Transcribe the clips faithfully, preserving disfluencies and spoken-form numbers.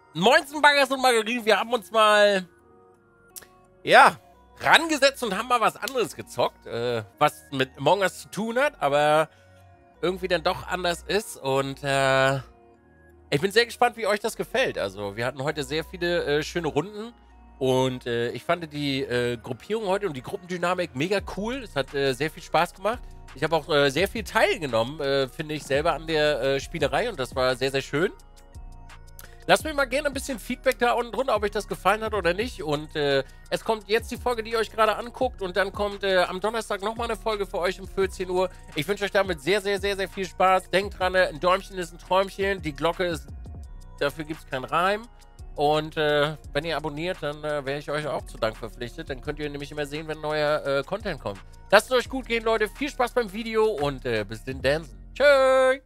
Moinsen, Baggers und Margarine, wir haben uns mal, ja, rangesetzt und haben mal was anderes gezockt, äh, was mit Among Us zu tun hat, aber irgendwie dann doch anders ist und, äh, ich bin sehr gespannt, wie euch das gefällt. Also, wir hatten heute sehr viele äh, schöne Runden und äh, ich fand die äh, Gruppierung heute und die Gruppendynamik mega cool. Es hat äh, sehr viel Spaß gemacht. Ich habe auch äh, sehr viel teilgenommen, äh, finde ich, selber an der äh, Spielerei und das war sehr, sehr schön. Lasst mir mal gerne ein bisschen Feedback da unten drunter, ob euch das gefallen hat oder nicht. Und äh, es kommt jetzt die Folge, die ihr euch gerade anguckt. Und dann kommt äh, am Donnerstag nochmal eine Folge für euch um vierzehn Uhr. Ich wünsche euch damit sehr, sehr, sehr, sehr viel Spaß. Denkt dran, ein Däumchen ist ein Träumchen. Die Glocke ist, dafür gibt es keinen Reim. Und äh, wenn ihr abonniert, dann äh, wäre ich euch auch zu Dank verpflichtet. Dann könnt ihr nämlich immer sehen, wenn neuer äh, Content kommt. Lasst es euch gut gehen, Leute. Viel Spaß beim Video und äh, bis den Dancen. Tschüss!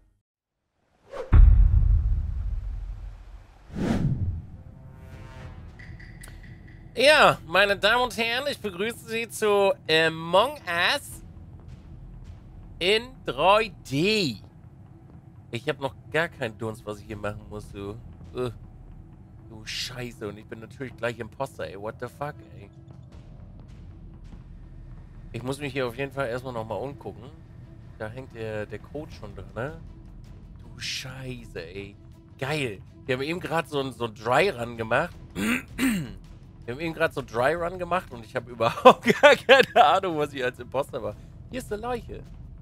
Ja, meine Damen und Herren, ich begrüße Sie zu Among Us in drei D. Ich habe noch gar keinen Dunst, was ich hier machen muss, du. Uh, du Scheiße, und ich bin natürlich gleich Imposter, ey. What the fuck, ey. Ich muss mich hier auf jeden Fall erstmal nochmal umgucken. Da hängt der, der Code schon drin, ne? Du Scheiße, ey. Geil. Wir haben eben gerade so ein so Dry Run gemacht. Wir haben eben gerade so Dry Run gemacht und ich habe überhaupt gar keine Ahnung, was ich als Imposter war. Hier ist eine Leiche.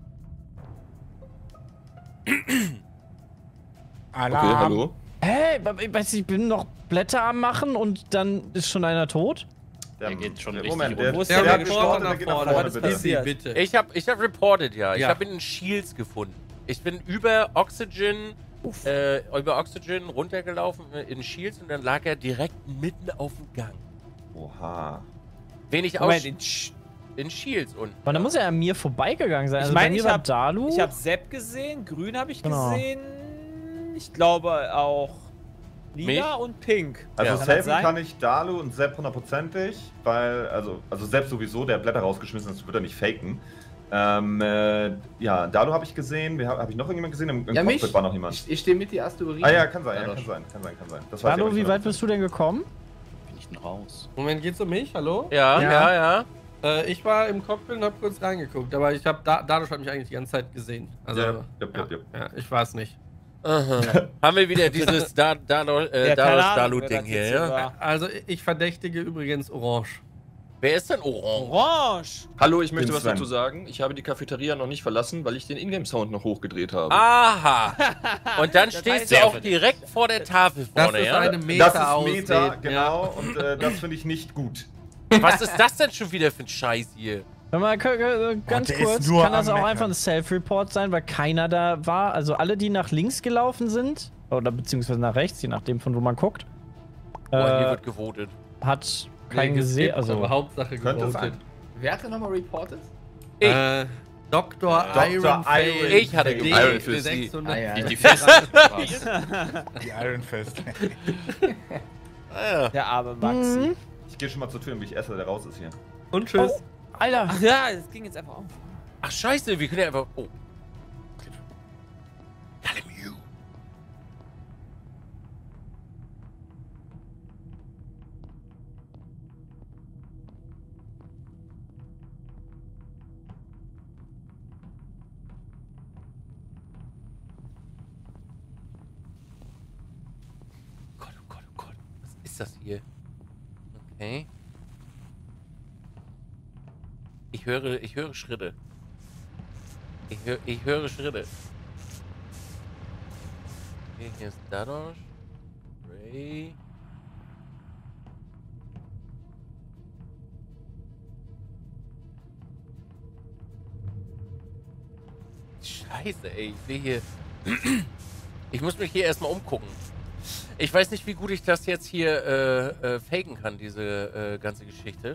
Alarm. Okay, hallo. Hey, ich weiß nicht, ich bin noch Blätter am machen und dann ist schon einer tot? Der, der geht schon der richtig Moment, rum. der, Wo ist der, der der Reporter gestorben, der geht nach vorne? vorne, Was ist bitte. passiert? Bitte. Ich habe ich hab reported, ja. Ich Ja. habe ihn in Shields gefunden. Ich bin über Oxygen, äh, über Oxygen runtergelaufen in Shields und dann lag er direkt mitten auf dem Gang. Oha. Wenig Moment, aus in Sch in Shields und. Aber dann muss er an mir vorbeigegangen sein. Ich Also meine, bei mir ich war hab- Dalu. Ich habe Sepp gesehen, Grün habe ich Genau. gesehen. Ich glaube auch Lila Mich? und Pink. Also Ja. Kann das safen sein? kann ich Dalu und Sepp hundertprozentig, weil, also, also Sepp sowieso, der hat Blätter rausgeschmissen, das wird er nicht faken. Ähm, äh, ja, Dalu habe ich gesehen. Habe hab ich noch irgendjemand gesehen? Im, im Ja, Cockpit mich. war noch jemand. Ich, ich stehe mit dir, Asteroiden. Ah ja, kann sein, ja, Dadurch. kann sein, kann sein, kann sein. Das weiß ich aber Dalu, nicht wie weit bist du denn gekommen? Bin ich denn raus? Moment, geht's um mich? Hallo? Ja, ja, Ja. ja. Äh, ich war im Cockpit und hab kurz reingeguckt, aber ich hab da, dadurch hat mich eigentlich die ganze Zeit gesehen. Also, Ja, ja, ja, ja, ja. ja, ich war es nicht. Aha. Haben wir wieder dieses da, da, äh, Ja, keine Ahnung, Dalu wer Ding das hier, jetzt ja? war. Also ich verdächtige übrigens Orange. Wer ist denn Orange? Orange! Hallo, ich möchte Den was Sven. dazu sagen. Ich habe die Cafeteria noch nicht verlassen, weil ich den Ingame-Sound noch hochgedreht habe. Aha. Und dann Das stehst heißt, du sehr auch direkt vor der Tafel vorne, das ist ja? eine Das Meta ist Meta, aussehen, genau, und äh, das finde ich nicht gut. Was ist das denn schon wieder für ein Scheiß hier? Hör mal, k- k- ganz der ist kurz, nur kann das am auch Meckern. einfach ein Self-Report sein, weil keiner da war? Also alle, die nach links gelaufen sind, oder beziehungsweise nach rechts, je nachdem von wo man guckt, Boah, hier äh, wird gewotet. hat keinen Nee, gesehen. geskippt, Also aber Hauptsache Könnte gewotet. sein. Wer hat denn nochmal reported? Ich. Äh, Doktor Doktor Iron Face. Iron Ich hatte Face. gewotet. Iron Iron Fist. Ah, ja. Die, die Fest. Die Iron Fist. Ah, Der arme Maxi. Mhm. Ich gehe schon mal zur Tür, wie ich esse, der raus ist hier. Und tschüss. Alter, Ach ja, das ging jetzt einfach auf. Ach scheiße, wir können ja einfach... Oh. Gallimue. Gott, oh Gott, oh Gott. Was ist das hier? Okay. Ich höre, ich höre Schritte. Ich, hör, ich höre Schritte. Okay, hier ist Dadosh. Ray. Scheiße, ey. Ich sehe hier... Ich muss mich hier erstmal umgucken. Ich weiß nicht, wie gut ich das jetzt hier äh, äh, faken kann, diese äh, ganze Geschichte.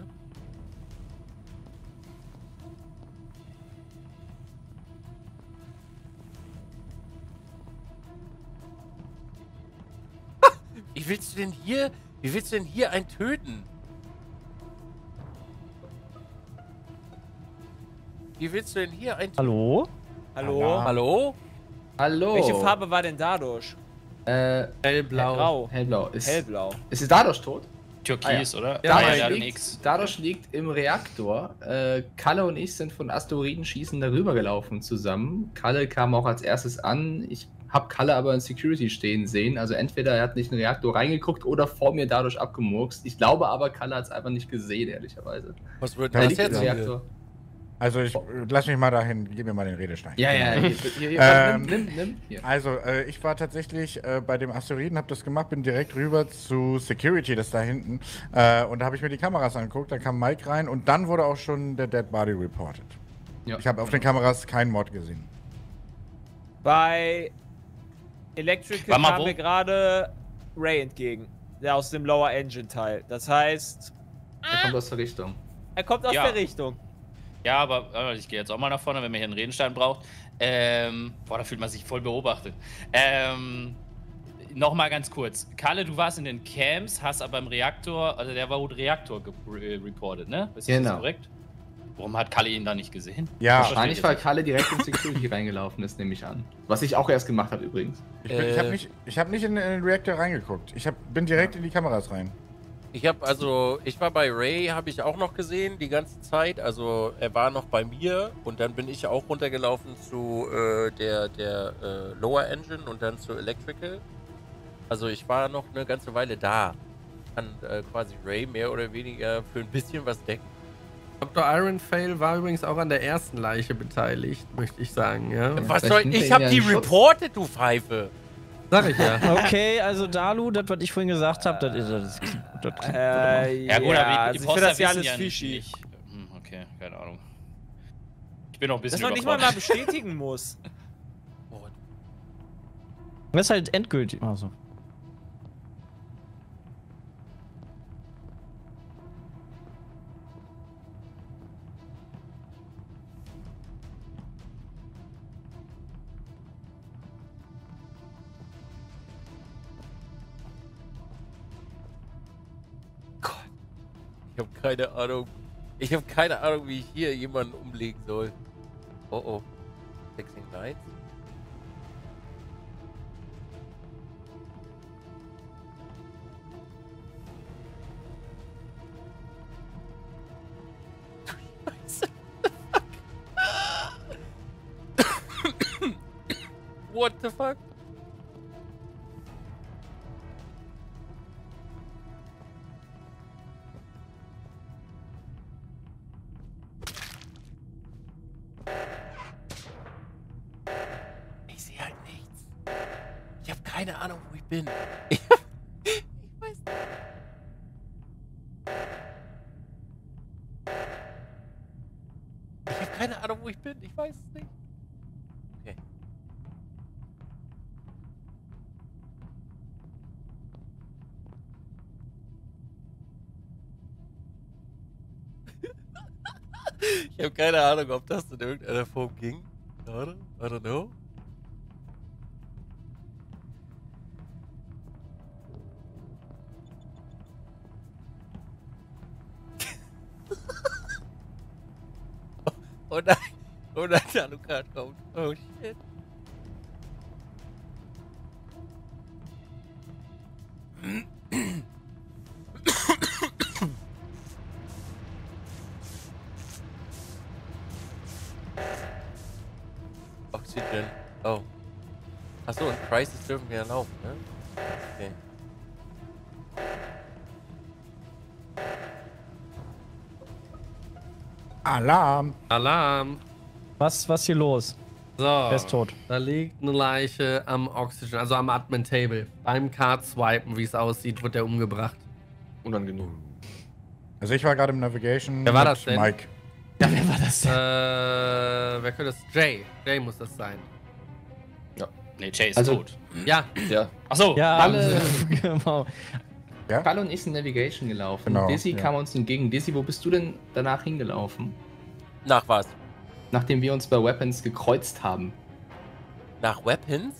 Wie willst du denn hier, wie willst du denn hier einen töten? Wie willst du denn hier einen töten? hallo? Hallo? Hallo? Hallo. Welche Farbe war denn dadurch? Äh, Hellblau. Grau. hellblau. Ist, Hellblau. ist Dadosh tot? Türkis, oder? Ja, Ja, Dadosh, der hat liegt, nix. Dadosh liegt im Reaktor. Äh, Kalle und ich sind von Asteroidenschießen darüber gelaufen zusammen. Kalle kam auch als erstes an. Ich habe Kalle aber in Security stehen sehen. Also entweder er hat nicht in den Reaktor reingeguckt oder vor mir dadurch abgemurkst. Ich glaube aber, Kalle hat es einfach nicht gesehen, ehrlicherweise. Was wird Er das liegt im jetzt? Reaktor. Also ich lass mich mal dahin, gib mir mal den Redestein. Ja, ja, hier, hier, hier, Ähm, nimm, nimm, nimm. Hier. Also, äh, ich war tatsächlich äh, bei dem Asteroiden, hab das gemacht, bin direkt rüber zu Security, das da hinten. Äh, und da habe ich mir die Kameras angeguckt, da kam Mike rein und dann wurde auch schon der Dead Body reported. Ja. Ich habe auf den Kameras keinen Mod gesehen. Bei Electrical War mal kam wo? mir gerade Ray entgegen. Der aus dem Lower Engine Teil. Das heißt, Er kommt aus der Richtung. er kommt aus Ja. der Richtung. Ja, aber äh, ich gehe jetzt auch mal nach vorne, wenn man hier einen Redenstein braucht. Ähm, boah, da fühlt man sich voll beobachtet. Ähm, Nochmal ganz kurz. Kalle, du warst in den Camps, hast aber im Reaktor, also der war gut Reaktor ge- reported, ne? Ist das Genau. korrekt? Warum hat Kalle ihn da nicht gesehen? Ja, Wahrscheinlich, weil Kalle direkt in Security reingelaufen ist, nehme ich an. Was ich auch erst gemacht habe übrigens. ich, bin, ich habe Äh. nicht, ich hab nicht in, in den Reactor reingeguckt. Ich hab, bin direkt in die Kameras rein. Ich habe also, ich war bei Ray, habe ich auch noch gesehen die ganze Zeit. Also er war noch bei mir und dann bin ich auch runtergelaufen zu äh, der der äh, Lower Engine und dann zu Electrical. Also ich war noch eine ganze Weile da. Kann äh, quasi Ray mehr oder weniger für ein bisschen was decken. Doktor Ironfail war übrigens auch an der ersten Leiche beteiligt, möchte ich sagen, ja. Was vielleicht soll nimmt er ich? ihn Hab ja die in Schutz. reported, du Pfeife. Sag ich ja. Okay, also Dalu, das, was ich vorhin gesagt habe, das ist das klingt gut. Das klingt Äh, Ja gut, aber die, also die ich finde Poster das ja wissen alles ja fishy. nicht. Hm, okay, keine Ahnung. Ich bin noch ein bisschen Dass man nicht mal mal überfordert. bestätigen muss. Oh, Das ist halt endgültig. Also. ich habe keine Ahnung. Ich habe keine Ahnung, wie ich hier jemanden umlegen soll. Oh oh. Fixing Lights. What the fuck? Ich sehe halt nichts. Ich habe keine Ahnung, wo ich bin. Ich, ich weiß nicht. Ich habe keine Ahnung, wo ich bin. Ich weiß es nicht. Okay. Ich habe keine Ahnung, ob das in irgendeiner Form ging. Oder? I don't know. Oh nein. Oh nein, der Alucard kommt. Oh shit. Oxygen. Oh. Achso, und Crisis dürfen wir erlauben, ne? Okay. Alarm! Alarm. Was, was hier los? So. Wer ist tot? Da liegt eine Leiche am Oxygen, also am Admin-Table. Beim Card-Swipen, wie es aussieht, wird er umgebracht. Unangenehm. Also ich war gerade im Navigation Wer war mit das denn? Mike. Ja, wer war das Äh, wer könnte das? Jay. Jay muss das sein. Nee, Jay ist Also- tot. Ja. Ja. Achso. Ja, Alle- genau. Kalle und ich sind Navigation gelaufen. Genau, Dizzy ja. kam uns entgegen. Dizzy, wo bist du denn danach hingelaufen? Nach was? Nachdem wir uns bei Weapons gekreuzt haben. Nach Weapons?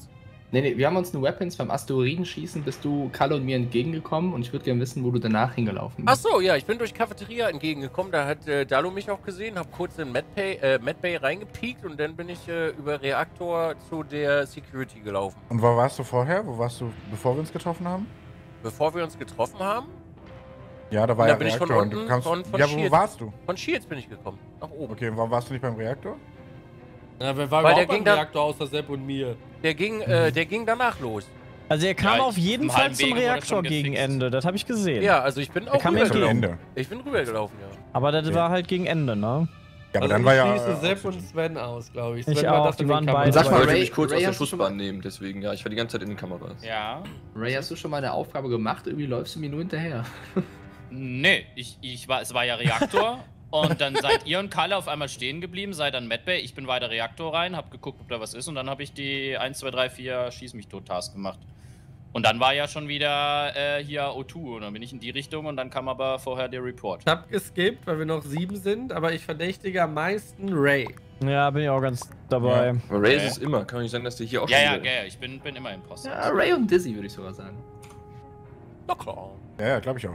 Nee, nee, wir haben uns eine Weapons beim Asteroidenschießen, bist du Kalle und mir entgegengekommen und ich würde gerne wissen, wo du danach hingelaufen Ach bist. so, ja, ich bin durch Cafeteria entgegengekommen. Da hat äh, Dalo mich auch gesehen, hab kurz in Medbay, äh, Medbay reingepiekt und dann bin ich äh, über Reaktor zu der Security gelaufen. Und wo warst du vorher? Wo warst du, bevor wir uns getroffen haben? Bevor wir uns getroffen haben, Ja, da war Und ja dann bin ich von Reaktor. und du unten, kamst, von- von ja, wo Shield. warst du? von Shields bin ich gekommen, nach oben. Okay, und warum warst du nicht beim Reaktor? Ja, wer war Weil überhaupt der beim ging da- Reaktor außer Sepp und mir? Der ging, äh, der ging danach los. Also er kam Ja, auf jeden im Fall halben zum Wege wurde Reaktor schon gegen gefixt. Ende, das habe ich gesehen. Ja, also ich bin auch kam mir Zum entgegen. Ende. Ich bin rübergelaufen, ja. Aber das Okay. war halt gegen Ende, ne? Ja, aber Also dann ich war ja. schließe äh, Sepp und Oxygen. Sven aus, glaube ich. Ich Sven auch, das die in den waren Kameras. beide Sag Ich mal, wollte Ray- mich kurz Ray, aus der hast du schon Schussbahn nehmen, deswegen, ja, ich war die ganze Zeit in den Kameras. Ja. Ray, hast du schon mal eine Aufgabe gemacht? Irgendwie läufst du mir nur hinterher. Nee, ich, ich war, es war ja Reaktor. Und dann seid ihr und Kalle auf einmal stehen geblieben, seid dann Medbay. Ich bin weiter Reaktor rein, hab geguckt, ob da was ist. Und dann habe ich die eins, zwei, drei, vier Schieß mich tot Task gemacht. Und dann war ja schon wieder äh, hier O zwei. Und dann bin ich in die Richtung und dann kam aber vorher der Report. Ich hab geskippt, weil wir noch sieben sind, aber ich verdächtige am meisten Ray. Ja, bin ich auch ganz dabei. Aber Ray Okay. ist es immer, kann nicht sein, dass der hier auch Ja, schon ja, wieder- ja, ich bin, bin immer Imposter. Ja, Ray und Dizzy würde ich sogar sagen. Na klar. Ja, ja, glaube ich auch.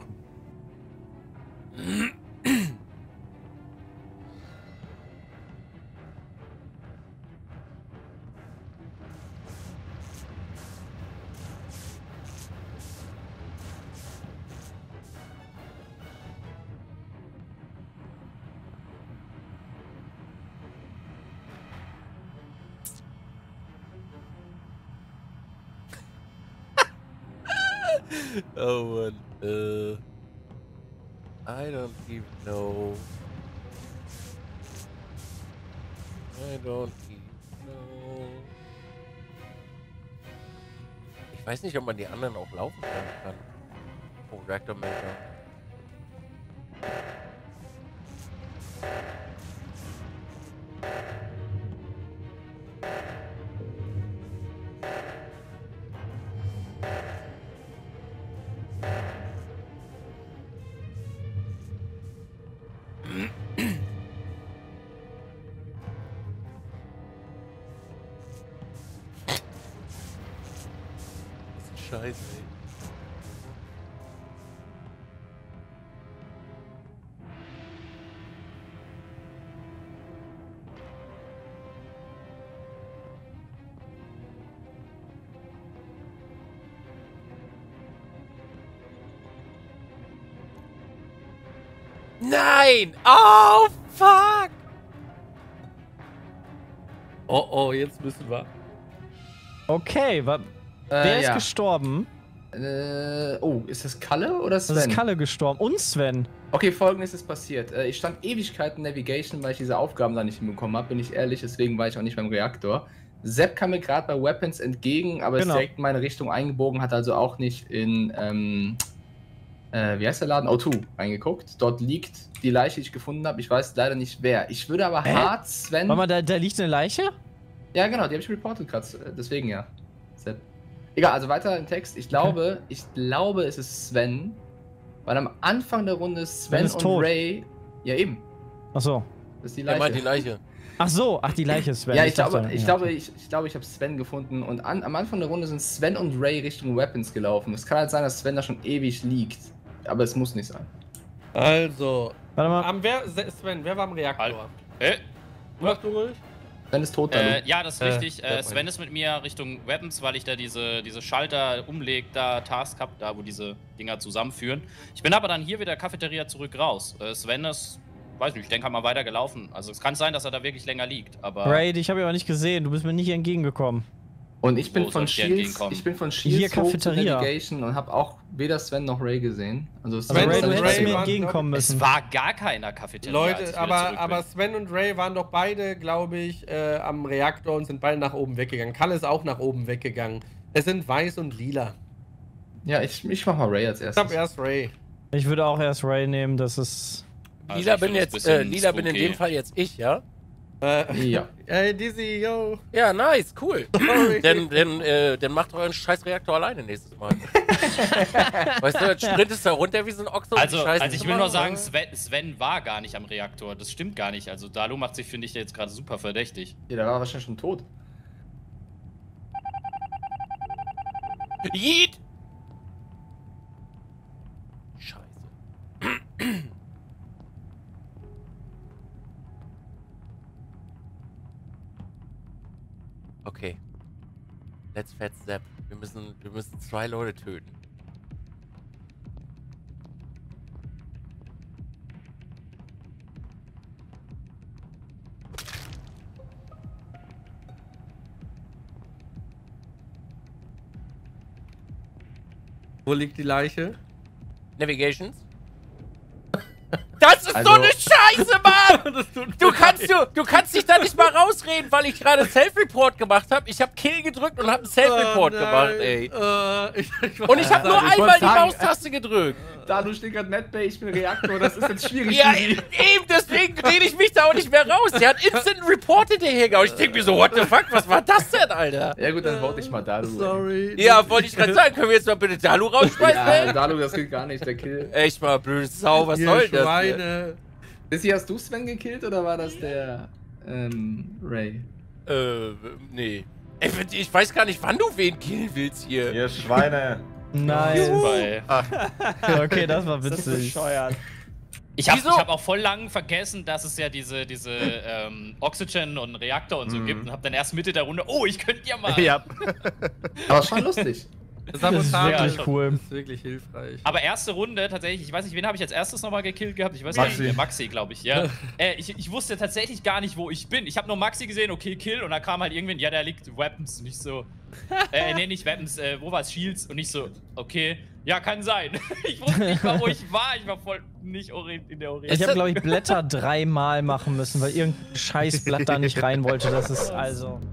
Oh Mann. Äh. I don't even know. I don't even know. Ich weiß nicht, ob man die anderen auch laufen lassen kann. Oh, Reactor Maker. Scheiße, ey. Nein! Oh, fuck! Oh, oh, jetzt müssen wir. Okay, wa Äh, wer ist ja. gestorben? Äh, oh, ist das Kalle oder Sven? Das ist Kalle gestorben. Und Sven. Okay, folgendes ist passiert. Äh, ich stand Ewigkeiten Navigation, weil ich diese Aufgaben da nicht hinbekommen habe, bin ich ehrlich, deswegen war ich auch nicht beim Reaktor. Sepp kam mir gerade bei Weapons entgegen, aber Genau. ist direkt in meine Richtung eingebogen, hat also auch nicht in, ähm, äh, wie heißt der Laden? O zwei reingeguckt. Dort liegt die Leiche, die ich gefunden habe. Ich weiß leider nicht wer. Ich würde aber Hä? hart Sven... Warte mal, da, da liegt eine Leiche? Ja, genau, die habe ich reportet gerade, deswegen ja. Sepp. Egal, also weiter im Text. Ich glaube, ich glaube, es ist Sven, weil am Anfang der Runde Sven, Sven ist und tot. Ray... Ja, eben. Achso. Das ist die Er Leiche. meint die Leiche. Ach so, ach, die Leiche ist Sven. Ja, ich, dachte- glaube, ich ja, glaube, okay. ich, ich glaube, ich habe Sven gefunden und an, am Anfang der Runde sind Sven und Ray Richtung Weapons gelaufen. Es kann halt sein, dass Sven da schon ewig liegt, aber es muss nicht sein. Also, Warte mal. am wer, Sven, wer war am Reaktor? Äh, Mach du ruhig. Sven ist tot, äh, Dalu. ja, das ist Äh, richtig. Äh, ja, Sven ist mit mir Richtung Weapons, weil ich da diese, diese Schalter umlegt, da Task hab, da wo diese Dinger zusammenführen. Ich bin aber dann hier wieder Cafeteria zurück raus. Äh, Sven ist, weiß nicht, ich denke mal weiter gelaufen. Also es kann sein, dass er da wirklich länger liegt, aber... Ray, dich habe ich aber nicht gesehen. Du bist mir nicht entgegengekommen. Und ich bin Wo von soll ich dir Shields, entgegenkommen? ich bin von Hier Shields hoch zu Cafeteria. Navigation und habe auch weder Sven noch Ray gesehen. Also Aber Sven Ray, und du hättest Ray mir waren, entgegenkommen Es müssen. war gar keiner Cafeteria. als ich Leute, wieder aber, zurück aber bin. Sven und Ray waren doch beide, glaube ich, äh, am Reaktor und sind beide nach oben weggegangen. Kalle ist auch nach oben weggegangen. Es sind weiß und lila. Ja, ich, ich mach mal Ray als Ich erstes. glaube erst Ray. Ich würde auch erst Ray nehmen, das ist. Also Lila ich bin find das jetzt, bisschen äh, Lila bin in spooky. dem Fall jetzt ich, ja? Äh, Ja. Ey, Dizzy, yo. Ja, nice, cool. Sorry. Denn, denn, äh, dann macht euren scheiß Reaktor alleine nächstes Mal. Weißt du, dann sprintest du da runter wie so ein Ochse und Also, die Scheiße also ich zu will machen, nur sagen, oder? Sven, Sven war gar nicht am Reaktor. Das stimmt gar nicht. Also Dalu macht sich, finde ich, jetzt gerade super verdächtig. Ja, der war wahrscheinlich schon tot. Yeet! Scheiße. Okay. Let's fat step. Wir müssen, wir müssen zwei Leute töten. Wo liegt die Leiche? Navigations? Das ist also so eine Scheiße, Mann! Du kannst, du, du kannst dich da nicht mal rausreden, weil ich gerade Self-Report gemacht habe. Ich habe Kill gedrückt und habe einen Self-Report oh, gemacht, ey. Uh, ich, ich und ich habe nur ich einmal die sagen, Maustaste gedrückt. Da du steht gerade Netbay, ich bin Reaktor, das ist jetzt schwierig. Ja, eben, deswegen rede ich mich da auch nicht mehr raus. Der hat instant einen Report hinterhergehauen. Ich denke mir so, what the fuck, was war das denn, Alter? Ja gut, dann vote ich mal Dalu. Sorry. Ja, wollte ich gerade sagen, können wir jetzt mal bitte Dalu rausschmeißen? Ja, Dalu, das geht gar nicht, der Kill. Echt mal, blöde Sau, was Ihr soll das? Schweine. Bissi, hast du Sven gekillt oder war das der ähm, Ray? Äh, nee. Ey, ich weiß gar nicht, wann du wen killen willst hier. Ihr Schweine. Nice. Bei. Okay, das war Das ist witzig. bescheuert. Ich habe Wieso? hab auch voll lang vergessen, dass es ja diese, diese ähm, Oxygen und Reaktor und so Mhm. gibt und hab dann erst Mitte der Runde, oh, ich könnte ja mal. Ja. Aber schon lustig. Das, Das ist wirklich schon. cool. Das ist wirklich hilfreich. Aber erste Runde tatsächlich, ich weiß nicht, wen habe ich als erstes nochmal gekillt gehabt? Ich weiß Maxi. nicht, Maxi, glaube ich, ja. äh, ich. Ich wusste tatsächlich gar nicht, wo ich bin. Ich habe nur Maxi gesehen, okay, Kill, und da kam halt irgendwann, ja, der liegt Weapons, und ich so, äh, nee, nicht Weapons, äh, wo war es? Shields, und ich so, okay, ja, kann sein. Ich wusste nicht mal, wo ich war, ich war voll nicht orient in der Orientierung. Ich habe, glaube ich, Blätter dreimal machen müssen, weil irgendein Scheißblatt da nicht rein wollte. Das ist also.